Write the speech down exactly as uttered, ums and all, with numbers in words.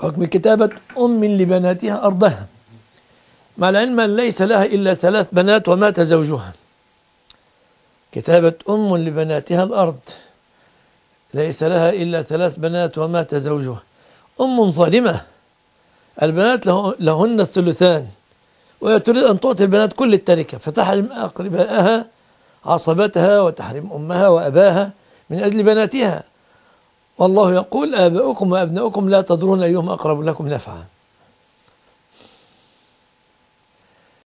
حكم كتابة أم لبناتها أرضها، مع العلم أن ليس لها إلا ثلاث بنات ومات زوجها. كتابة أم لبناتها الأرض، ليس لها إلا ثلاث بنات ومات زوجها، أم ظالمة، البنات له لهن الثلثان، وهي تريد أن تعطي البنات كل التركة، فتحرم أقربائها عصبتها وتحرم أمها وأباها من أجل بناتها. والله يقول: آباؤكم وأبناؤكم لا تدرون أيهم أقرب لكم نفعا.